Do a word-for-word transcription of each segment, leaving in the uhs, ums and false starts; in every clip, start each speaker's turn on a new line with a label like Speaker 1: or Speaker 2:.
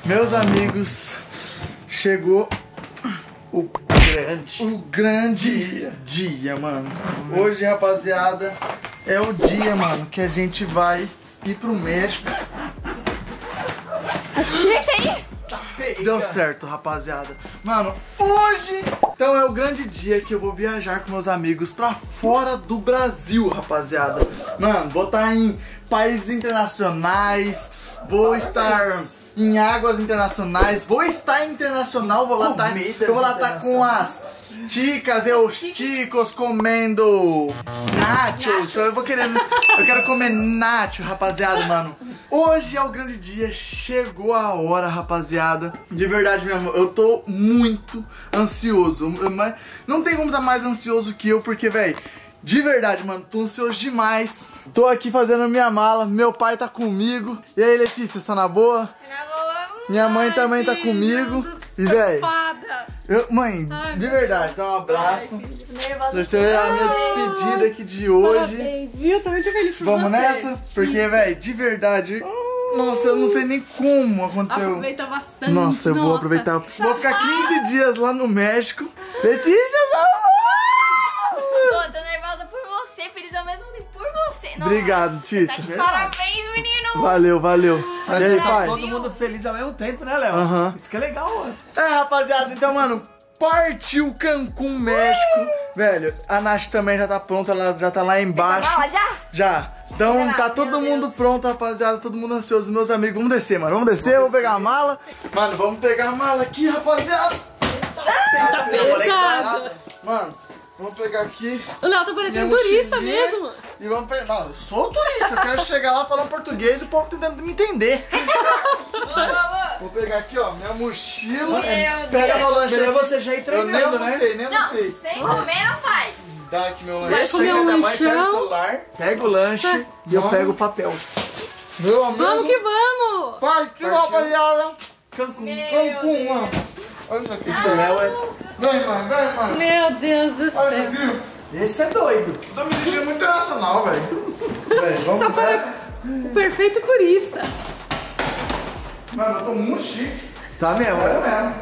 Speaker 1: Meus amigos, chegou o grande, o grande dia, dia, mano. Hoje, rapaziada, é o dia, mano, que a gente vai ir pro México.
Speaker 2: Atira isso aí!
Speaker 1: Deu certo, rapaziada. Mano, hoje, então é o grande dia que eu vou viajar com meus amigos pra fora do Brasil, rapaziada. Mano, vou estar em países internacionais, vou estar em águas internacionais, vou estar internacional, vou lá estar, eu vou lá estar com as chicas e os chicos comendo nachos. Eu vou querendo, eu quero comer nacho, rapaziada, mano. Hoje é o grande dia, chegou a hora, rapaziada. De verdade mesmo, eu tô muito ansioso, mas não tem como estar mais ansioso que eu, porque, velho, de verdade, mano, tô ansioso demais. Tô aqui fazendo minha mala, meu pai tá comigo. E aí, Letícia, tá na boa?
Speaker 2: Na boa.
Speaker 1: Minha mãe
Speaker 2: Ai,
Speaker 1: também tá comigo. E, velho, mãe,
Speaker 2: Ai,
Speaker 1: de verdade, dá um abraço.
Speaker 2: Nervosa.
Speaker 1: Essa é a minha despedida aqui de hoje.
Speaker 3: Parabéns, viu? Tô muito feliz por
Speaker 1: Vamos
Speaker 3: você.
Speaker 1: nessa? Porque, velho, de verdade, nossa, eu não sei nem como aconteceu.
Speaker 3: Aproveita bastante.
Speaker 1: Nossa, eu vou aproveitar. Vou ficar quinze dias lá no México. Letícia,
Speaker 2: Tô, tô nervosa por você, feliz ao mesmo tempo por você. Nossa,
Speaker 1: obrigado, Tita.
Speaker 2: tá de parabéns, menino.
Speaker 1: Valeu, valeu. E aí,
Speaker 4: Tá
Speaker 1: pai?
Speaker 4: todo mundo feliz ao mesmo tempo, né, Léo?
Speaker 1: Aham.
Speaker 4: Isso que é legal, mano.
Speaker 1: É, rapaziada, então, mano, partiu Cancún, México. Velho, a Nath também já tá pronta, ela já tá lá embaixo.
Speaker 2: Mala já?
Speaker 1: Já. Então tá todo
Speaker 2: Meu
Speaker 1: mundo
Speaker 2: Deus.
Speaker 1: pronto, rapaziada, todo mundo ansioso. Meus amigos, vamos descer, mano. Vamos descer, vamos pegar a mala. Mano, vamos pegar a mala aqui, rapaziada.
Speaker 3: Tá pesado.
Speaker 1: Mano, vamos pegar aqui.
Speaker 3: O Léo tá parecendo
Speaker 1: minha
Speaker 3: turista
Speaker 1: mochilinha
Speaker 3: mesmo.
Speaker 1: E vamos pegar. Não, eu sou turista, eu quero chegar lá falando português e o povo tentando me entender. Vou pegar aqui, ó, minha mochila.
Speaker 2: Meu
Speaker 1: Pega meu lanche.
Speaker 4: Melhor você já ir
Speaker 1: Eu
Speaker 4: treinando,
Speaker 1: nem
Speaker 4: né?
Speaker 1: sei, nem
Speaker 2: Não,
Speaker 1: sei.
Speaker 2: sem comer não faz.
Speaker 1: Dá aqui meu
Speaker 3: Vai
Speaker 1: lanche.
Speaker 3: comer um
Speaker 4: Chega da mãe, pega o
Speaker 3: lanchão.
Speaker 4: celular, pega o lanche e eu
Speaker 1: Vamos.
Speaker 4: pego o papel.
Speaker 1: Meu amigo.
Speaker 3: Vamos que vamos.
Speaker 1: Partiu, rapaziada. Cancún,
Speaker 2: Meu
Speaker 1: Cancún, mano. Olha isso aqui.
Speaker 4: Esse Léo é...
Speaker 1: Vem, mano, vem, mano.
Speaker 3: Meu Deus do
Speaker 1: Olha
Speaker 3: céu.
Speaker 1: isso aqui.
Speaker 4: Esse é doido.
Speaker 1: Tô me sentindo muito internacional, velho. Velho, vamos
Speaker 3: Só para
Speaker 1: nessa.
Speaker 3: o perfeito turista.
Speaker 1: Mano, eu tô muito chique.
Speaker 4: Tá mesmo?
Speaker 1: É mesmo.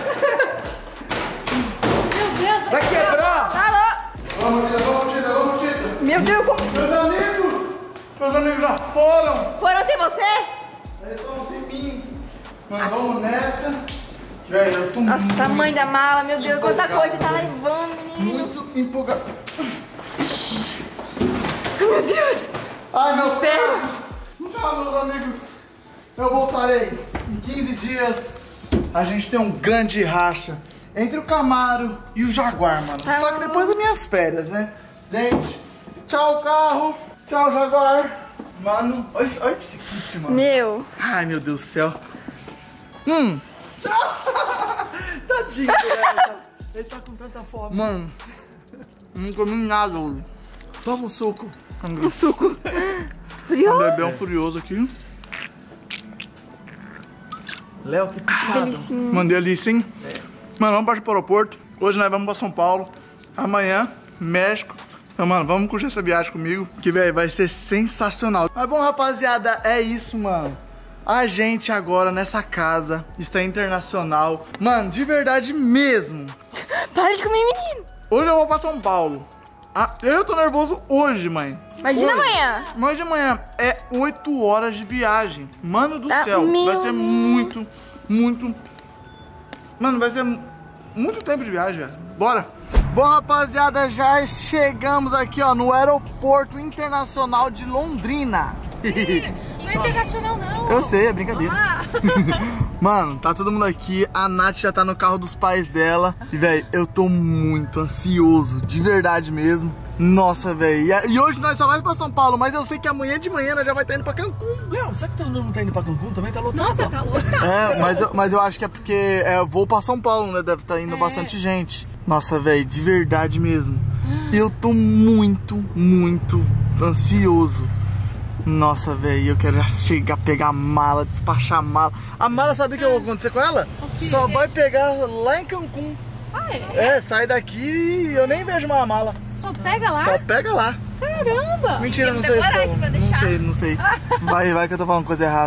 Speaker 3: Meu Deus.
Speaker 4: Vai quebrar!
Speaker 2: Alô?
Speaker 1: Vamos, Tita, vamos, Tita, vamos, Tita.
Speaker 2: Meu Deus, como...
Speaker 1: Meus amigos! Meus amigos já foram!
Speaker 2: Foram sem você?
Speaker 1: Eles são sem mim. Mano, vamos nessa. Velho, eu tô
Speaker 2: Nossa,
Speaker 1: muito,
Speaker 2: tamanho da mala, meu Deus, quanta
Speaker 1: empolgado,
Speaker 2: coisa tá
Speaker 1: velho.
Speaker 2: levando, menino.
Speaker 1: muito empolgado.
Speaker 2: Meu Deus.
Speaker 1: Ai, meu
Speaker 3: Espero.
Speaker 1: Deus! Tchau, meus amigos. Eu voltarei. Em quinze dias, a gente tem um grande racha entre o Camaro e o Jaguar, mano. Só que depois das minhas férias, né? Gente, tchau, carro. Tchau, Jaguar. Mano, olha, olha esse kit, mano.
Speaker 2: Meu.
Speaker 1: Ai, meu Deus do céu. Hum,
Speaker 4: Tadinho, Léo. Ele tá com tanta fome.
Speaker 1: mano, não comi nada hoje.
Speaker 4: Toma um suco.
Speaker 2: Um suco.
Speaker 1: Um
Speaker 2: Furioso.
Speaker 1: bebê um furioso aqui.
Speaker 4: Léo, que puxado.
Speaker 2: Delicinho.
Speaker 1: Mandei ali sim. Mano, vamos partir pro aeroporto. Hoje nós vamos pra São Paulo. Amanhã, México. Então, mano, vamos curtir essa viagem comigo. Que, velho, vai ser sensacional. Mas bom, rapaziada, é isso, mano. A gente agora nessa casa está internacional. Mano, de verdade mesmo.
Speaker 2: Para de comer, menino.
Speaker 1: Hoje eu vou pra São Paulo. Ah, eu tô nervoso hoje, mãe.
Speaker 2: Imagina
Speaker 1: Hoje.
Speaker 2: amanhã.
Speaker 1: Mas de manhã é oito horas de viagem. Mano do
Speaker 2: Ah,
Speaker 1: céu,
Speaker 2: meu
Speaker 1: vai ser
Speaker 2: Deus.
Speaker 1: muito, muito... Mano, vai ser muito tempo de viagem, velho. Bora! Bom, rapaziada, já chegamos aqui, ó, no Aeroporto Internacional de Londrina.
Speaker 3: Não é internacional, não.
Speaker 1: Eu sei, é brincadeira.
Speaker 3: Ah.
Speaker 1: Mano, tá todo mundo aqui, a Nath já tá no carro dos pais dela. E, velho, eu tô muito ansioso, de verdade mesmo. Nossa, velho. E, e hoje nós só vamos pra São Paulo, mas eu sei que amanhã de manhã nós já vai estar indo pra Cancún.
Speaker 4: Léo, será que todo mundo não tá indo pra Cancún também? Tá lotado.
Speaker 3: Nossa, tá louca.
Speaker 1: É, mas, eu- mas eu acho que é porque é, eu vou pra São Paulo, né? Deve estar indo
Speaker 3: É.
Speaker 1: bastante gente. Nossa, velho, de verdade mesmo. Eu tô muito, muito ansioso. Nossa, velho, eu quero chegar, pegar a mala, despachar a mala. A mala, sabe o que vai acontecer com ela? Só vai pegar lá em Cancún.
Speaker 3: Ah, é?
Speaker 1: É, sai daqui e eu nem vejo mais a mala.
Speaker 3: Só pega lá?
Speaker 1: Só pega lá.
Speaker 3: Caramba.
Speaker 1: Mentira,
Speaker 2: Tem
Speaker 1: não
Speaker 2: muita
Speaker 1: sei.
Speaker 2: coragem
Speaker 1: Não,
Speaker 2: pra
Speaker 1: não
Speaker 2: deixar.
Speaker 1: sei, não sei. Vai, vai que eu tô falando coisa errada.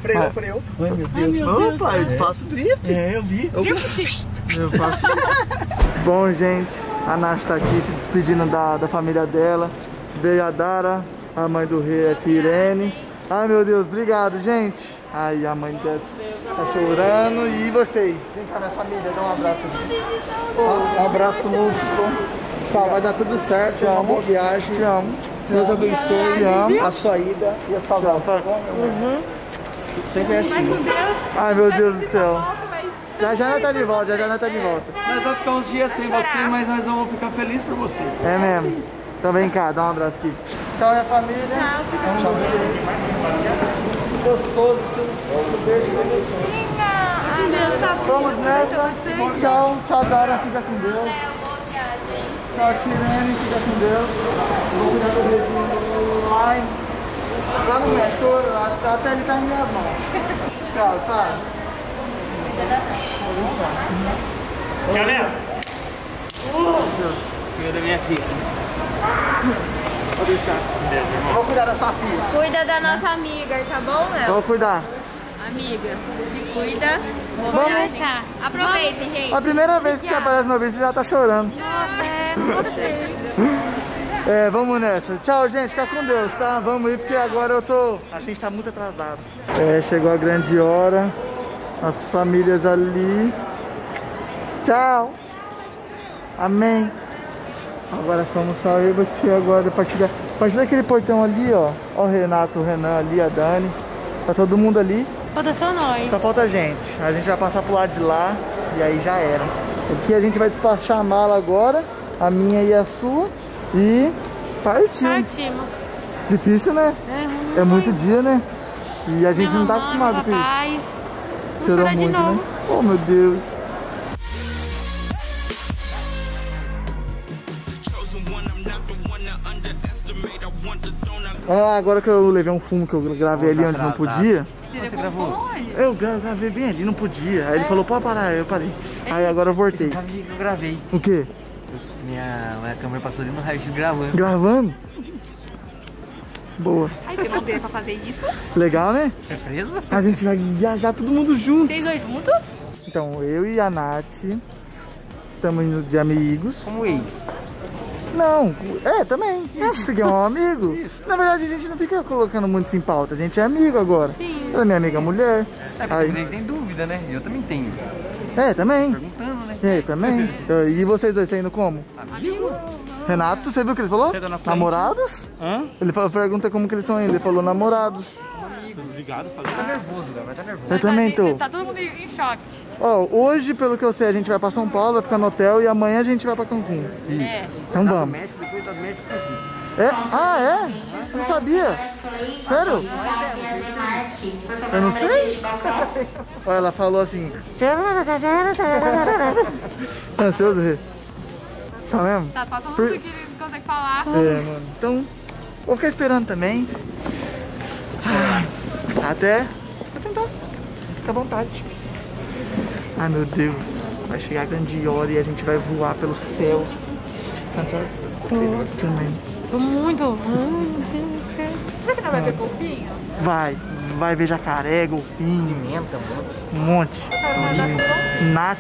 Speaker 4: Freou,
Speaker 1: Ah.
Speaker 4: freou. Ai, meu Deus.
Speaker 1: Ô, pai, eu faço drift.
Speaker 4: É, eu vi. Eu vi.
Speaker 1: Eu faço. Bom, gente, a Nath tá aqui se despedindo da, da família dela. Veio a Dara, a mãe do rei aqui, Irene. Ai, meu Deus, obrigado, gente. Ai, a mãe dela tá chorando. E vocês? Vem cá, minha família, dá um abraço aqui. Um abraço múltiplo.
Speaker 4: Tchau, vai dar tudo certo.
Speaker 1: Te
Speaker 4: Uma
Speaker 1: amo.
Speaker 4: boa viagem.
Speaker 1: Te amo.
Speaker 4: Deus abençoe
Speaker 1: Te amo.
Speaker 4: a sua ida e a sua volta.
Speaker 1: Uhum.
Speaker 4: Sempre é assim.
Speaker 1: Ai, meu Deus do céu. Já já nós tá de volta, já já nós tá de volta.
Speaker 4: Nós vamos ficar uns dias sem você, mas nós vamos ficar felizes por você.
Speaker 1: É mesmo. Então vem cá, dá um abraço aqui. Tchau, minha família. Tchau.
Speaker 4: Gostoso, seu beijo foi gostoso.
Speaker 3: Ai, Deus, tá bom.
Speaker 1: Vamos nessa. Tchau, tchau, Dara, fica com Deus. Tchau, Tirene, fica com Deus. Vou cuidar do Reginho lá, em- lá no México, lá- até ele tá em minhas mãos. Tchau, tá?
Speaker 5: Tchau, Léo. Cuida da minha filha.
Speaker 1: Vou deixar. Vou cuidar da Safia.
Speaker 3: Cuida da nossa amiga, tá bom, Léo?
Speaker 1: Vou cuidar.
Speaker 3: Amiga, se cuida. Boa
Speaker 1: Vamos.
Speaker 3: viagem. Aproveitem, gente.
Speaker 1: A primeira vez que você aparece no vídeo, você já tá chorando. É, vamos nessa. Tchau, gente. Fica com Deus, tá? Vamos ir, porque agora eu tô... A gente tá muito atrasado. É, chegou a grande hora. As famílias ali. Tchau. Amém. Agora somos só eu e você agora. A partir, da... a partir daquele portão ali, ó. Ó o Renato, o Renan ali, a Dani. Tá todo mundo ali.
Speaker 2: Falta só nós.
Speaker 1: Só falta a gente. A gente vai passar pro lado de lá e aí já era. Aqui a gente vai despachar a mala agora, a minha e a sua. E partiu.
Speaker 2: Partimos.
Speaker 1: Difícil, né?
Speaker 2: É,
Speaker 1: É muito dia, né? E a gente não tá acostumado com isso.
Speaker 2: papai.
Speaker 1: Chorou
Speaker 2: chorar de
Speaker 1: muito,
Speaker 2: novo.
Speaker 1: né? Oh, meu Deus. Ah, agora que eu levei um fumo que eu gravei ali onde não podia.
Speaker 5: Você gravou?
Speaker 1: Eu gra- gravei bem ali, não podia. Aí ele falou, pode parar, eu parei. Aí agora eu voltei.
Speaker 5: Você sabe que eu gravei.
Speaker 1: O quê?
Speaker 5: Minha, minha câmera passou ali no raio-x gravando.
Speaker 1: Gravando? Boa.
Speaker 3: Ai, tem um pra fazer isso?
Speaker 1: Legal, né?
Speaker 5: Surpresa?
Speaker 1: A gente vai viajar todo mundo junto.
Speaker 3: Vocês dois juntos?
Speaker 1: Então, eu e a Nath estamos indo de amigos.
Speaker 5: Como ex.
Speaker 1: Não, é, também. Porque é um amigo. Na verdade, a gente não fica colocando muito isso em pauta. A gente é amigo agora. Ela é minha amiga mulher.
Speaker 5: É porque
Speaker 1: Aí-
Speaker 5: a gente tem dúvida, né? Eu também tenho.
Speaker 1: É, também.
Speaker 5: Perguntando, né?
Speaker 1: É, também. Então, e vocês dois estão indo como?
Speaker 5: Amigo?
Speaker 1: Renato, você viu o que ele falou?
Speaker 5: Você tá na frente.
Speaker 1: Namorados?
Speaker 5: Hã?
Speaker 1: Ele falou, pergunta como que eles estão indo. Ele falou namorados.
Speaker 5: Obrigado, falei. Tá nervoso, Léo. Vai tá nervoso.
Speaker 1: Eu também tô.
Speaker 3: Tá todo mundo em choque.
Speaker 1: Ó, hoje, pelo que eu sei, a gente vai pra São Paulo, vai ficar no hotel e amanhã a gente vai pra Cancún.
Speaker 3: É.
Speaker 1: Então vamos.
Speaker 5: México, depois tá do México aqui.
Speaker 1: É? Ah, é? Não sabia. Sério? Eu não sei. Olha, ela falou assim. Tá ansioso, Rê? Tá mesmo?
Speaker 3: Tá, tá todo
Speaker 1: Por-
Speaker 3: mundo que não consegue falar.
Speaker 1: É, mano. Então, vou ficar esperando também. Ai, até. Até então. Fica à vontade. Ai, meu Deus. Vai chegar a grande hora e a gente vai voar pelos céus. Tá ansioso? Tô. Também.
Speaker 2: Tô muito. Hum,
Speaker 3: Será que não vai ver golfinho?
Speaker 1: Vai. Vai ver jacaré, golfinho,
Speaker 5: Pimenta, mano.
Speaker 1: um monte. Nath.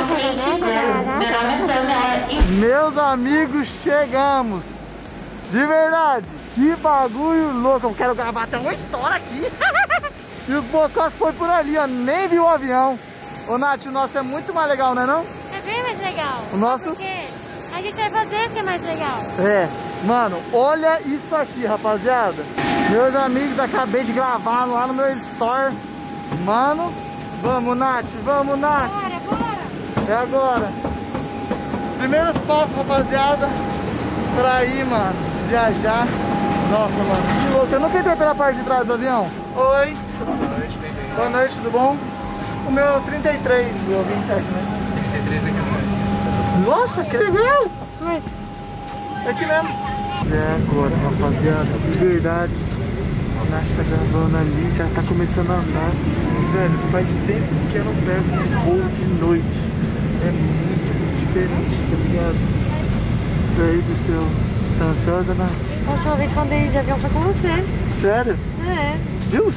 Speaker 1: Meus amigos, chegamos. De verdade. Que bagulho louco. Eu quero gravar até oito horas aqui. E os bocós foi por ali, ó. Nem viu o avião. Ô, Nath, o nosso é muito mais legal, não é não?
Speaker 2: É bem mais legal.
Speaker 1: O nosso?
Speaker 2: Porque a gente vai fazer que é mais legal.
Speaker 1: É. Mano, olha isso aqui, rapaziada. Meus amigos, acabei de gravar lá no meu store. Mano, vamos, Nath. Vamos, Nath.
Speaker 2: Bora, bora.
Speaker 1: É agora. Primeiros passos, rapaziada, pra ir, mano, viajar. Nossa, mano, que louco. Eu nunca entrei pela parte de trás do avião. Oi. Boa noite, tudo bom? O meu trinta e três, meu vinte e sete, né?
Speaker 5: trinta e três aqui.
Speaker 1: Nossa, que legal.
Speaker 2: Mas
Speaker 1: É aqui mesmo. É agora, rapaziada, de verdade. A Nath tá gravando ali, já tá começando a andar. Velho, faz tempo que eu não pego um voo de noite. É muito diferente, tá ligado? Daí do céu. Tá ansiosa, Nath?
Speaker 2: a última vez quando eu andei de avião foi com você.
Speaker 1: Sério?
Speaker 2: É.
Speaker 1: Viu? Só eu te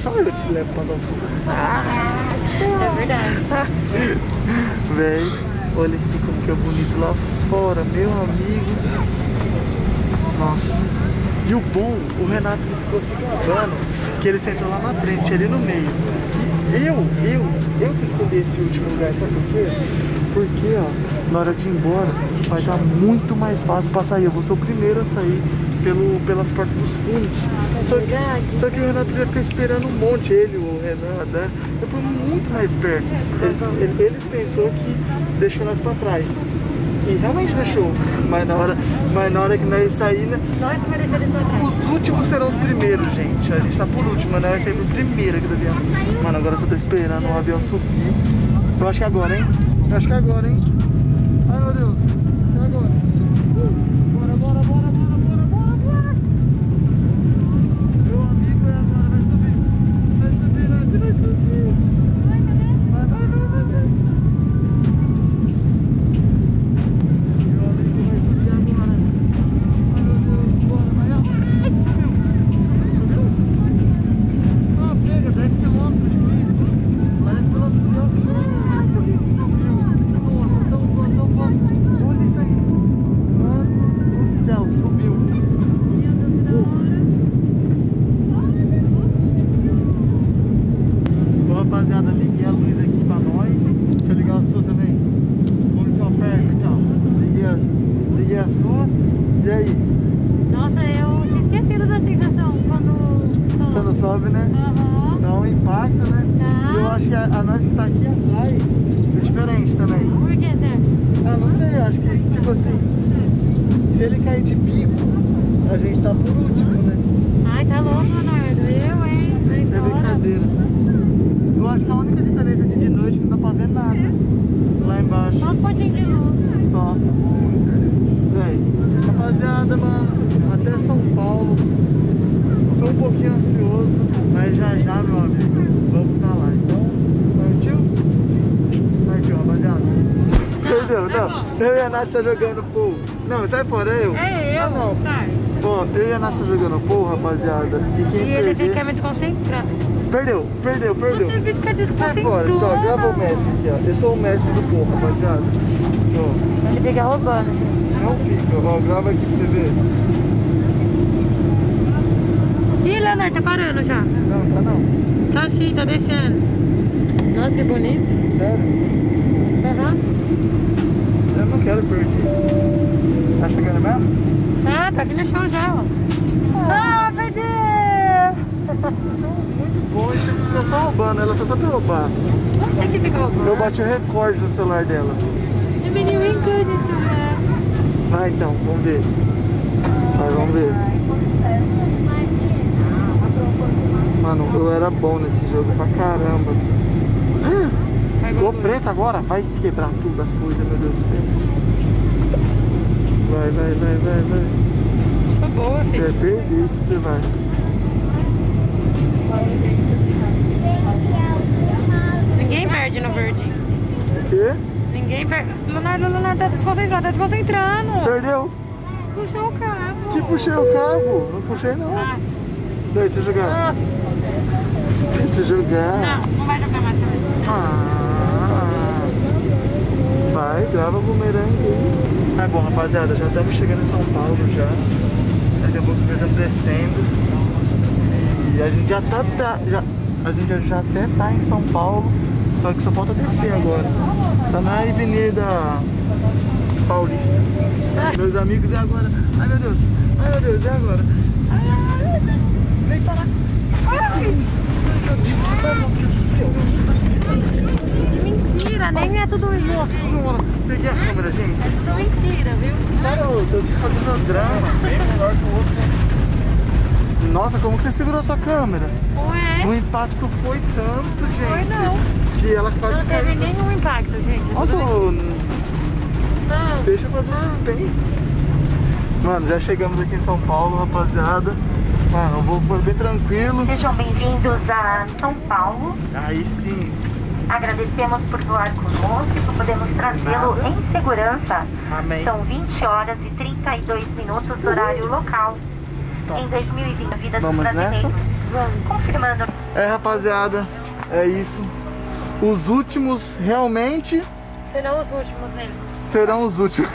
Speaker 1: te levo pra dar
Speaker 2: É verdade.
Speaker 1: Véi, olha aqui como que é bonito lá fora, meu amigo. Nossa. E o bom, o Renato ele ficou se gabando, que ele sentou lá na frente, ali no meio. E eu, eu, eu que escolhi esse último lugar, sabe por quê? Porque, ó, na hora de ir embora, vai estar muito mais fácil pra sair. Eu vou ser o primeiro a sair pelo, pelas portas dos fundos. Só que, só que o Renato ia ficar esperando um monte, ele, o Renato, né? Eu fui muito mais perto. Eles, eles pensou que deixou nós pra trás. E realmente deixou. Mas na hora, mas na hora que nós sair, né?
Speaker 2: Nós que vai deixar eles pra trás.
Speaker 1: Os últimos serão os primeiros, gente. A gente tá por último, mas nós vai sair por primeiro aqui do avião. Mano, agora eu só tô esperando o avião subir. Eu acho que é agora, hein? Eu acho que é agora, hein? Ai, meu Deus. É agora. Uh, bora, bora, bora, bora, bora, bora, bora. Meu amigo é agora. Vai subir. Vai subir, Nath. Vai subir. Vai, vai, vai, vai, vai. Meu amigo vai subir agora. Ai, meu Deus. Bora, vai. Ai, subiu. Subiu, subiu. Ah, pega. dez quilômetros de pista. Parece que o nosso avião... Subiu. Nossa, tão bom, tão bom. Olha isso aí. Mano do céu, subiu. Uh. Então, rapaziada, liguei a luz aqui pra nós. Deixa eu ligar a sua também. Vamos ficar perto aqui, ó. Liguei a, liguei a sua. E aí?
Speaker 2: Nossa, eu tinha esquecido da sensação quando sobe.
Speaker 1: Quando sobe, né?
Speaker 2: Aham.
Speaker 1: Dá um impacto, né?
Speaker 2: Tá.
Speaker 1: E eu acho que a, a nós que tá aqui atrás é diferente também.
Speaker 2: Por que, Zé?
Speaker 1: Ah, não sei, eu acho que tipo assim, se ele cair de pico, a gente tá por último, né?
Speaker 2: Ai, tá louco, Leonardo. Eu, hein? Sai
Speaker 1: É
Speaker 2: fora.
Speaker 1: brincadeira. Eu acho que a única diferença de de noite é que não dá pra ver nada. Lá embaixo,
Speaker 2: Só os pontinhos de luz.
Speaker 1: só. Véi, rapaziada, mano, até São Paulo. Tô um pouquinho ansioso, mas já já, meu amigo, vamos pra lá. Então, partiu? Partiu, rapaziada. Perdeu, não. Eu e a Nath tá jogando pool. Não, sai fora, eu.
Speaker 2: É eu,
Speaker 1: Ah, não.
Speaker 2: sai.
Speaker 1: Bom, eu e a Nath tá jogando pool, rapaziada. E quem
Speaker 2: E ele
Speaker 1: perder...
Speaker 2: fica me desconcentrando.
Speaker 1: Perdeu, perdeu, perdeu.
Speaker 2: Você fica
Speaker 1: Sai
Speaker 2: desconcentrando.
Speaker 1: fora, então, grava o mestre aqui, ó. Eu sou o mestre do pool, rapaziada. Ó,
Speaker 2: Ele fica roubando, gente.
Speaker 1: não fica, ó, grava aqui pra você ver.
Speaker 2: Ih, Leonardo, tá parando já.
Speaker 1: Não, tá não.
Speaker 2: Tá sim, tá descendo. Nossa, que bonito.
Speaker 1: Sério?
Speaker 2: Aham.
Speaker 1: Eu não quero perder. Tá chegando mesmo?
Speaker 2: Ah, tá aqui no chão já, ó. Ah, perdeu!
Speaker 1: Eu sou muito bom, isso aqui fica só roubando, ela só sabe roubar.
Speaker 2: Você que fica roubando.
Speaker 1: Eu bati o recorde no celular dela.
Speaker 2: É menino em good, celular.
Speaker 1: Vai então, vamos ver. Vai, vamos ver. Mano, eu era bom nesse jogo pra caramba. Ficou preta agora? Vai quebrar tudo as coisas, meu Deus do céu. Vai, vai, vai, vai, vai.
Speaker 2: Sou boa,
Speaker 1: Você
Speaker 2: filho.
Speaker 1: vai perder isso que você vai.
Speaker 2: Ninguém perde no verde.
Speaker 1: O quê?
Speaker 2: Ninguém perde. Leonardo, Leonardo, tá desconcentrando, tá desconcentrando.
Speaker 1: Perdeu?
Speaker 2: Puxou o cabo.
Speaker 1: Que puxei o cabo? Não puxei não.
Speaker 2: Ah,
Speaker 1: Deixa eu jogar.
Speaker 2: ah,
Speaker 1: Deixa eu jogar.
Speaker 2: não, não vai jogar mais também.
Speaker 1: Ah, vai, grava o bumerangue aí. Mas bom, rapaziada, já estamos chegando em São Paulo já. Daqui a pouco já estamos descendo. E a gente já tá, tá já, a gente já, já até tá em São Paulo, só que só falta descer agora. Tá na Avenida Paulista. Meus amigos, e agora? Ai meu Deus, ai meu Deus, e agora? Ai, ai, ai. Vem para lá. Ai! Meu Deus, meu Deus do céu.
Speaker 2: Mentira, nem é tudo isso.
Speaker 1: Nossa senhora, peguei a câmera, gente.
Speaker 2: Mentira, viu?
Speaker 1: Sério, eu tô fazendo drama. Bem melhor que o outro. Nossa, como que você segurou a sua câmera?
Speaker 2: Ué,
Speaker 1: O impacto foi tanto, gente.
Speaker 2: foi não.
Speaker 1: Que ela quase
Speaker 2: Não
Speaker 1: caiu.
Speaker 2: teve nenhum impacto, gente.
Speaker 1: Nossa, ô,
Speaker 2: Não.
Speaker 1: deixa eu fazer um suspense. Mano, já chegamos aqui em São Paulo, rapaziada. Mano, eu vou foi bem tranquilo.
Speaker 6: Sejam bem-vindos a São Paulo.
Speaker 1: Aí sim.
Speaker 6: Agradecemos por voar conosco e por podermos trazê-lo
Speaker 1: Nada.
Speaker 6: em segurança.
Speaker 1: Amém.
Speaker 6: São vinte horas e trinta e dois minutos, horário local.
Speaker 1: Tá.
Speaker 6: Em dois mil e vinte, a vida dos
Speaker 1: Vamos
Speaker 6: brasileiros.
Speaker 1: nessa?
Speaker 6: Confirmando.
Speaker 1: É, rapaziada, é isso. Os últimos realmente
Speaker 2: Serão os últimos mesmo.
Speaker 1: serão os últimos.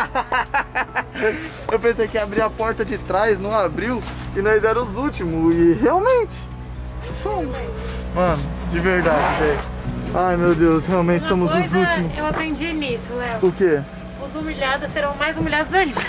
Speaker 1: Eu pensei que ia abrir a porta de trás, não abriu, e nós éramos os últimos. E realmente somos. Mano, de verdade, velho. Ai meu Deus, realmente
Speaker 2: Uma
Speaker 1: somos os
Speaker 2: coisa
Speaker 1: últimos.
Speaker 2: eu aprendi nisso, Léo.
Speaker 1: O quê?
Speaker 2: Os humilhados serão mais humilhados ainda.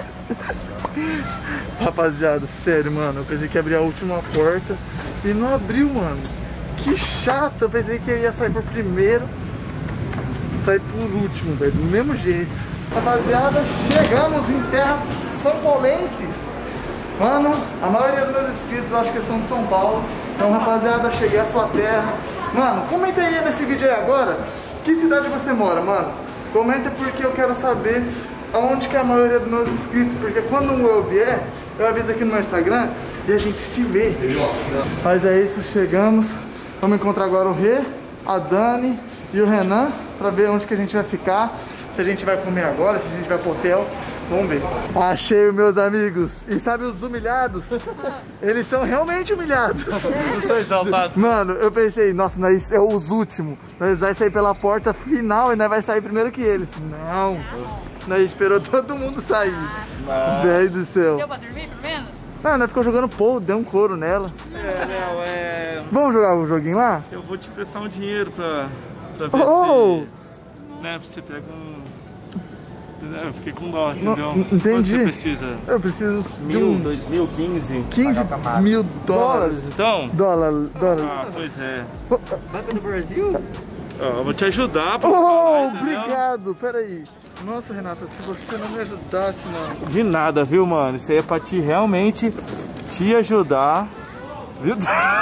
Speaker 1: Rapaziada, sério, mano, eu pensei que ia abrir a última porta e não abriu, mano. Que chato, eu pensei que eu ia sair por primeiro, sair por último, velho, do mesmo jeito. Rapaziada, chegamos em terras são paulenses. Mano, a maioria dos meus inscritos eu acho que são de São Paulo. Então, rapaziada, cheguei à sua terra. Mano, comenta aí nesse vídeo aí agora, que cidade você mora, mano? Comenta porque eu quero saber aonde que é a maioria dos meus inscritos, porque quando eu vier, eu aviso aqui no meu Instagram e a gente se vê. Mas é isso, chegamos. Vamos encontrar agora o Rê, a Dani e o Renan pra ver onde que a gente vai ficar. Se a gente vai comer agora, se a gente vai pro hotel. Vamos ver. Achei os meus amigos. E sabe os humilhados? Eles são realmente humilhados.
Speaker 5: Eu sou exaltado.
Speaker 1: Mano, eu pensei, nossa, nós é os últimos. Nós vai sair pela porta final e nós vai sair primeiro que eles. Não. Nós esperou todo mundo sair. Velho do céu.
Speaker 3: Deu pra dormir, pelo menos?
Speaker 1: Não, nós ficou jogando polo, deu um couro nela.
Speaker 5: É, Léo, é...
Speaker 1: Vamos jogar o joguinho lá?
Speaker 5: Eu vou te prestar um dinheiro pra, pra ver
Speaker 1: Oh!
Speaker 5: se... Né, pra você pega um... Eu fiquei com dó,
Speaker 1: Não,
Speaker 5: entendeu?
Speaker 1: entendi.
Speaker 5: Quanto você precisa?
Speaker 1: Eu preciso de
Speaker 5: Mil,
Speaker 1: um
Speaker 5: dois mil, quinze?
Speaker 1: quinze mil dólares.
Speaker 5: Dólares, então?
Speaker 1: Dólar, dólar.
Speaker 5: Ah, pois é.
Speaker 4: Banco do Brasil?
Speaker 5: Ó, eu vou te ajudar. Pra
Speaker 1: Oh,
Speaker 5: falar, entendeu?
Speaker 1: obrigado. Peraí. Nossa, Renata, se você não me ajudasse, mano.
Speaker 5: De nada, viu, mano? Isso aí é pra te realmente te ajudar. Viu?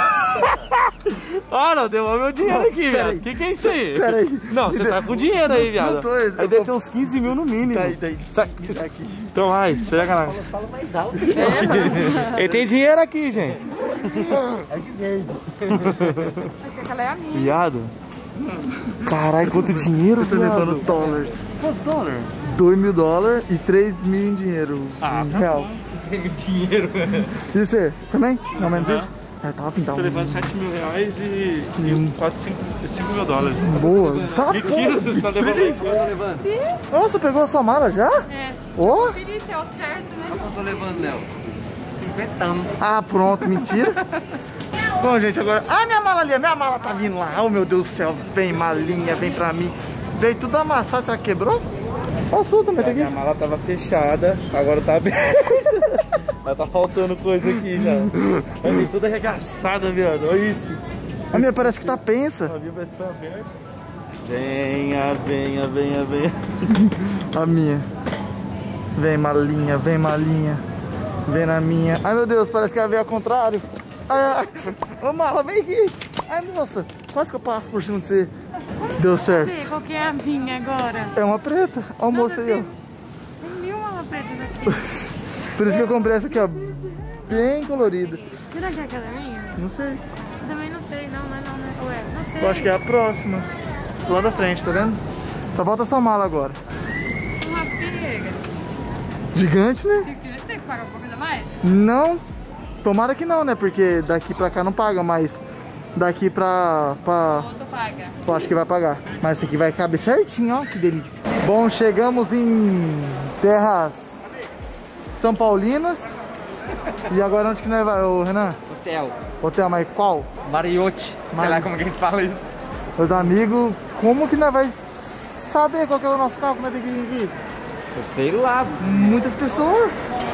Speaker 5: Ah, não, devolve meu dinheiro aqui,
Speaker 1: Pera
Speaker 5: viado.
Speaker 1: aí.
Speaker 5: O que, que é isso aí?
Speaker 1: Pera aí.
Speaker 5: Não, você tá com dinheiro aí, viado.
Speaker 1: Não tô, eu
Speaker 5: Aí
Speaker 1: vou-
Speaker 5: deve ter uns quinze mil no mínimo.
Speaker 1: Tá aí, tá aí.
Speaker 5: Sa-
Speaker 1: Aqui.
Speaker 5: Então vai, pega lá.
Speaker 4: Fala mais alto.
Speaker 5: Ele tem dinheiro aqui, gente.
Speaker 4: É de verde.
Speaker 3: Acho que aquela é a minha.
Speaker 5: Viado. Caralho, quanto dinheiro,
Speaker 1: Tô levando
Speaker 5: viado.
Speaker 1: dólares.
Speaker 5: Quantos dólares?
Speaker 1: dois mil dólares e três mil em dinheiro.
Speaker 5: Ah,
Speaker 1: em
Speaker 5: tá
Speaker 1: real.
Speaker 4: Tem dinheiro.
Speaker 1: E você? Também? Não menos
Speaker 5: Aham.
Speaker 1: isso? Ah, tava pintado.
Speaker 5: Tô levando sete mil reais e,
Speaker 1: Hum.
Speaker 5: e quatro, cinco mil dólares.
Speaker 1: Boa. Tá
Speaker 5: Mentira,
Speaker 1: bom.
Speaker 5: você tá levando aí.
Speaker 4: Eu tô levando.
Speaker 1: Nossa, pegou a sua mala já?
Speaker 3: É.
Speaker 1: Ó.
Speaker 3: Conferir se é o certo, né?
Speaker 4: Eu tô levando, Léo. Cinquentão.
Speaker 1: Ah, pronto, mentira. Bom, gente, agora... Ah, minha mala ali, a minha mala tá vindo lá. Oh, meu Deus do céu, vem malinha, vem pra mim. Veio tudo amassado, será que quebrou? Ó, a sua também tá
Speaker 5: Minha
Speaker 1: aqui.
Speaker 5: mala tava fechada, agora tá aberta. Mas tá faltando coisa aqui já. Vai vir toda arregaçada, viado. Olha isso.
Speaker 1: A minha parece que tá pensa.
Speaker 5: A minha vai estar aberta. Venha, venha, venha, venha.
Speaker 1: A minha. Vem malinha, vem malinha. Vem na minha. Ai, meu Deus, parece que ela veio ao contrário. Ai, ai. Ô, mala, vem aqui. Ai, moça, quase que eu passo por cima de você. Deu
Speaker 2: Vê
Speaker 1: certo.
Speaker 2: qual que é a minha agora.
Speaker 1: É uma preta. Ó, o moço aí, ó.
Speaker 2: Tem mil uma preta daqui.
Speaker 1: Por isso que eu comprei essa aqui, ó. Bem colorida.
Speaker 2: Será que é aquela minha?
Speaker 1: Não sei.
Speaker 2: Eu também não sei, não, não é não, né? Ué, não sei.
Speaker 1: Eu acho que é a próxima. Lá da frente, tá vendo? Só falta essa mala agora.
Speaker 3: Uma pega.
Speaker 1: Gigante, né?
Speaker 3: Tem que tem que pagar alguma coisa a mais?
Speaker 1: Não. Tomara que não, né? Porque daqui pra cá não paga, mas daqui pra... pra...
Speaker 3: Ou tu paga?
Speaker 1: eu acho que vai pagar. Mas esse aqui vai caber certinho, ó. Que delícia. Bom, chegamos em terras são paulinas. E agora onde que nós vai, ô Renan?
Speaker 4: Hotel.
Speaker 1: Hotel, mas qual?
Speaker 4: Mariote. Sei
Speaker 1: Mari-
Speaker 4: lá como que a gente fala isso.
Speaker 1: Meus amigos, como que nós vai saber qual que é o nosso carro que nós temos que vir aqui?
Speaker 4: Eu sei lá.
Speaker 1: Muitas pessoas.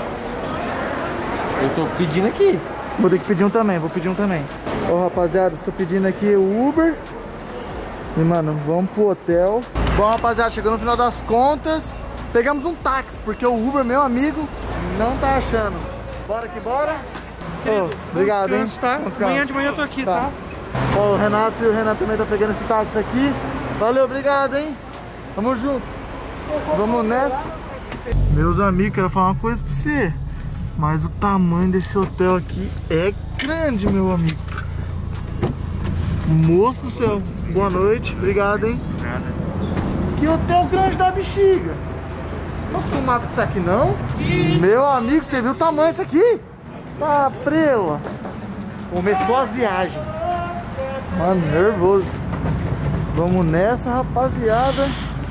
Speaker 4: Eu tô pedindo aqui.
Speaker 1: Vou ter que pedir um também, vou pedir um também. Ô rapaziada, tô pedindo aqui o Uber. E mano, vamos pro hotel. Bom rapaziada, chegou no final das contas. Pegamos um táxi, porque o Uber, meu amigo, não tá achando. Bora que bora. Ô, obrigado, hein?
Speaker 5: Tá?
Speaker 1: Bom descanso.
Speaker 5: Amanhã de manhã eu tô aqui, tá?
Speaker 1: Tá. Ó, o Renato e o Renato também tá pegando esse táxi aqui. Valeu, obrigado, hein? Tamo junto. Vamos nessa. Meus amigos, quero falar uma coisa pra você. Mas o tamanho desse hotel aqui é grande, meu amigo. Moço do céu, boa noite, obrigado, hein?
Speaker 5: Nada.
Speaker 1: Que hotel grande da bexiga. Não tô acostumado com isso aqui, não? Meu amigo, você viu o tamanho disso aqui? Tá, prela. Começou as viagens. Mano, nervoso. Vamos nessa, rapaziada.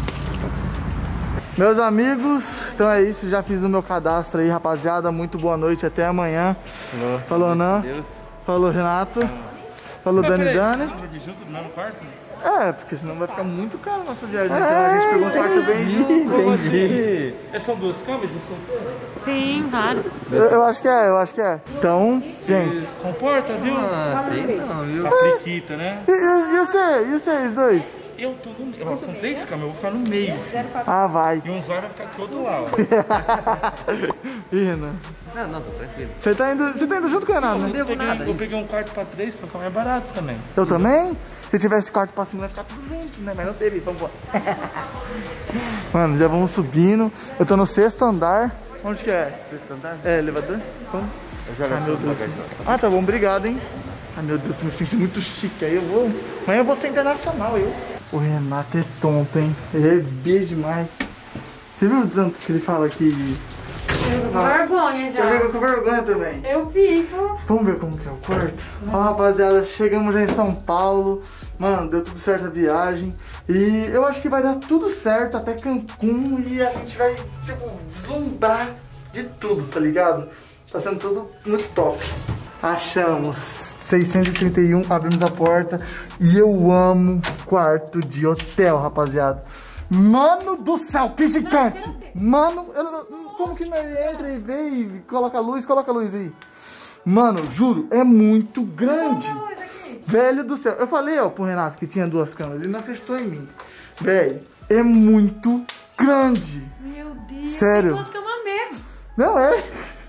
Speaker 1: Meus amigos, então é isso. Já fiz o meu cadastro aí, rapaziada. Muito boa noite, até amanhã. Falou, Falou Nan.
Speaker 5: Deus.
Speaker 1: Falou, Renato. Falou,
Speaker 5: Mas,
Speaker 1: Dani
Speaker 5: peraí,
Speaker 1: Dani.
Speaker 5: você vai de junto no quarto?
Speaker 1: É, porque senão vai ficar muito caro a nossa viagem. Então a gente pegou um quarto bem...
Speaker 5: Como assim? Essas são duas camas?
Speaker 2: Sim, claro.
Speaker 1: Eu, eu acho que é, eu acho que é. Então, gente...
Speaker 5: Comporta, viu?
Speaker 4: Ah, sei não, viu?
Speaker 5: A friquita, né?
Speaker 1: E, e, e você? E vocês dois?
Speaker 5: Eu tô no meio. São três camas, eu vou ficar no meio.
Speaker 1: Ah, vai.
Speaker 5: E um zóio vai ficar aqui do outro lado.
Speaker 1: Ih, Renan.
Speaker 4: Não, não, tô tranquilo.
Speaker 1: Você tá indo, você tá indo junto com o Renato, né?
Speaker 5: Eu peguei, eu peguei um quarto pra três pra ficar mais barato também.
Speaker 1: Eu também? Se tivesse quarto pra cima, ia ficar tudo junto, né? Mas não teve, vamos embora. Mano, já vamos subindo. Eu tô no sexto andar. Onde que é?
Speaker 4: Sexto andar?
Speaker 1: É, elevador? Quando?
Speaker 4: Eu já
Speaker 1: Ah, meu Deus. Ah, tá bom, obrigado, hein? Ai, meu Deus, me sinto muito chique. Aí eu vou... Amanhã eu vou ser internacional, eu. O Renato é tonto, hein? Ele é beijo demais. Você viu o tanto que ele fala aqui?
Speaker 2: Eu tô com vergonha
Speaker 1: Você
Speaker 2: já.
Speaker 1: fica com vergonha também.
Speaker 2: Eu fico.
Speaker 1: Vamos ver como que é o quarto? Ó, rapaziada, chegamos já em São Paulo. Mano, deu tudo certo a viagem. E eu acho que vai dar tudo certo até Cancún. E a gente vai, tipo, deslumbrar de tudo, tá ligado? Tá sendo tudo muito top. Achamos seiscentos e trinta e um, abrimos a porta. E eu amo quarto de hotel, rapaziada. Mano do céu, que gigante! Mano, eu não- como que nós entra e vê e coloca a luz, coloca a luz aí. Mano, juro, é muito grande. Velho do céu. Eu falei, ó, pro Renato que tinha duas camas. Ele não acreditou em mim. Velho, é muito grande.
Speaker 2: Meu Deus.
Speaker 1: Sério.
Speaker 2: Tem duas camas mesmo.
Speaker 1: Não é?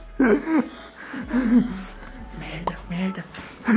Speaker 1: Merda, merda.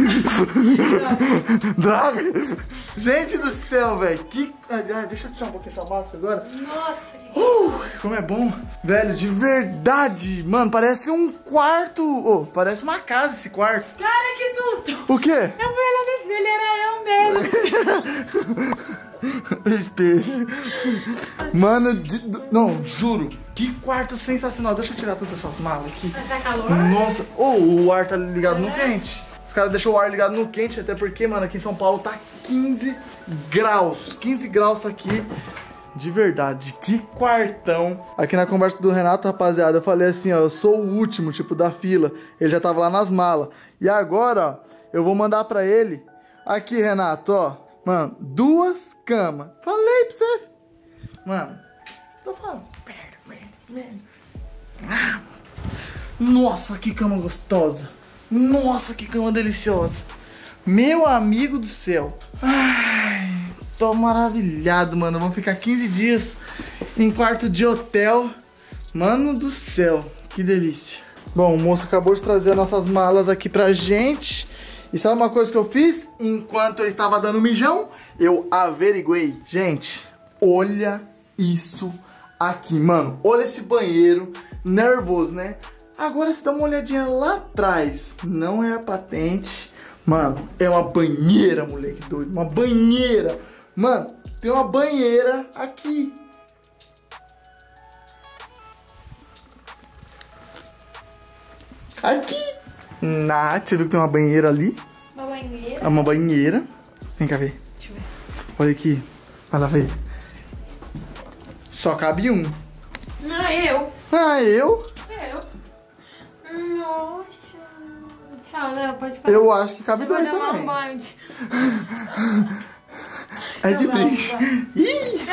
Speaker 1: Droga. Gente do céu, velho. Que... Ah, deixa eu tirar um pouquinho essa máscara agora.
Speaker 2: Nossa, que...
Speaker 1: Uh, como é bom. Velho, de verdade. Mano, parece um quarto. Oh, parece uma casa esse quarto.
Speaker 2: Cara, que susto.
Speaker 1: O quê?
Speaker 2: Eu fui lá ver se ele era eu mesmo.
Speaker 1: Espelho. Mano, de... não, juro. Que quarto sensacional. Deixa eu tirar todas essas malas aqui.
Speaker 2: Mas é calor?
Speaker 1: Nossa. Oh, o ar tá ligado no quente. Os caras deixou o ar ligado no quente, até porque, mano, aqui em São Paulo tá quinze graus. quinze graus tá aqui. De verdade, que quartão. Aqui na conversa do Renato, rapaziada, eu falei assim, ó, eu sou o último, tipo, da fila. Ele já tava lá nas malas. E agora, ó, eu vou mandar pra ele. Aqui, Renato, ó. Mano, duas camas. Falei pra você. Mano, tô falando. Ah, nossa, que cama gostosa. Nossa, que cama deliciosa. Meu amigo do céu. Ai, tô maravilhado, mano. Vamos ficar quinze dias em quarto de hotel. Mano do céu, que delícia. Bom, o moço acabou de trazer nossas malas aqui pra gente. E sabe uma coisa que eu fiz? Enquanto eu estava dando mijão, eu averiguei. Gente, olha isso aqui, mano. Olha esse banheiro. Nervoso, né? Agora se dá uma olhadinha lá atrás. Não é a patente. Mano, é uma banheira, moleque doido. Uma banheira. Mano, tem uma banheira aqui. Aqui. Nath, você viu que tem uma banheira ali?
Speaker 2: Uma banheira.
Speaker 1: É uma banheira. Vem cá ver.
Speaker 2: Deixa eu ver.
Speaker 1: Olha aqui. Vai lá ver. Só cabe um.
Speaker 2: Não, eu.
Speaker 1: Ah, eu?
Speaker 2: Eu. Nossa. Tchau, Léo, pode falar.
Speaker 1: Eu acho que cabe
Speaker 2: Eu vou
Speaker 1: dois
Speaker 2: dar uma
Speaker 1: também.
Speaker 2: banho.
Speaker 1: É de
Speaker 2: Eu vou,
Speaker 1: brinco.
Speaker 2: eu
Speaker 1: Ih!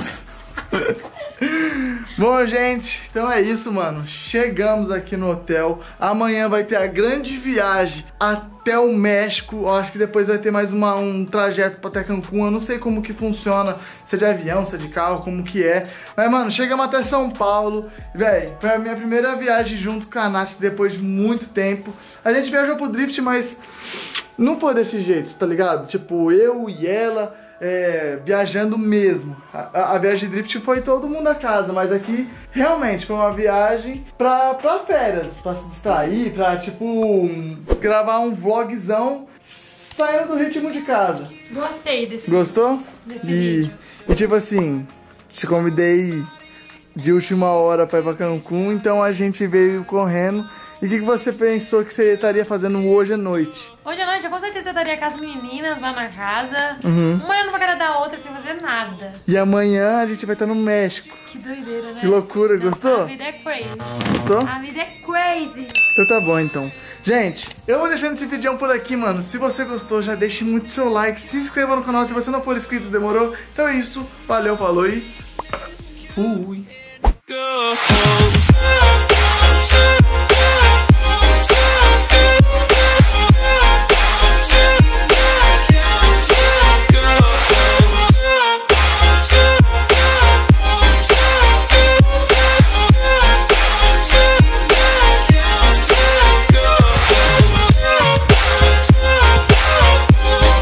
Speaker 1: Bom, gente, então é isso, mano. Chegamos aqui no hotel. Amanhã vai ter a grande viagem até o México. Eu acho que depois vai ter mais uma, um trajeto pra até Cancún. Eu não sei como que funciona, se é de avião, se é de carro, como que é. Mas, mano, chegamos até São Paulo. Véi, foi a minha primeira viagem junto com a Nath depois de muito tempo. A gente viajou pro Drift, mas não foi desse jeito, tá ligado? Tipo, eu e ela... É, viajando mesmo. A, a viagem de drift foi todo mundo a casa, mas aqui realmente foi uma viagem pra, pra férias, pra se distrair, pra tipo gravar um vlogzão saindo do ritmo de casa.
Speaker 2: Gostei desse.
Speaker 1: Gostou?
Speaker 2: Desse
Speaker 1: E,
Speaker 2: vídeo.
Speaker 1: e tipo assim, te convidei de última hora pra ir pra Cancún, então a gente veio correndo. E o que, que você pensou que você estaria fazendo hoje à noite?
Speaker 2: Hoje à noite restaurante, eu com certeza estaria com as meninas lá na casa.
Speaker 1: Uhum.
Speaker 2: Uma olhando pra cara da outra sem fazer nada.
Speaker 1: E amanhã a gente vai estar no México.
Speaker 2: Que doideira, né?
Speaker 1: Que loucura,
Speaker 2: Então,
Speaker 1: gostou?
Speaker 2: A vida é crazy.
Speaker 1: Gostou?
Speaker 2: A vida é crazy.
Speaker 1: Então tá bom, então. Gente, eu vou deixando esse vídeo por aqui, mano. Se você gostou, já deixe muito seu like. Se inscreva no canal se você não for inscrito, demorou? Então é isso. Valeu, falou e... fui.
Speaker 7: Go.